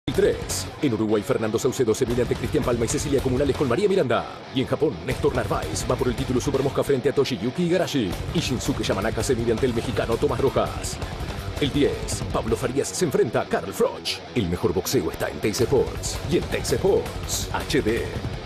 3. En Uruguay, Fernando Saucedo se mide ante Cristian Palma y Cecilia Comunales con María Miranda. Y en Japón, Néstor Narváez va por el título Super Mosca frente a Toshiyuki Igarashi. Y Shinsuke Yamanaka se mide ante el mexicano Tomás Rojas. El 10. Pablo Farías se enfrenta a Carl Froch. El mejor boxeo está en Teis Sports. Y en Teis Sports HD.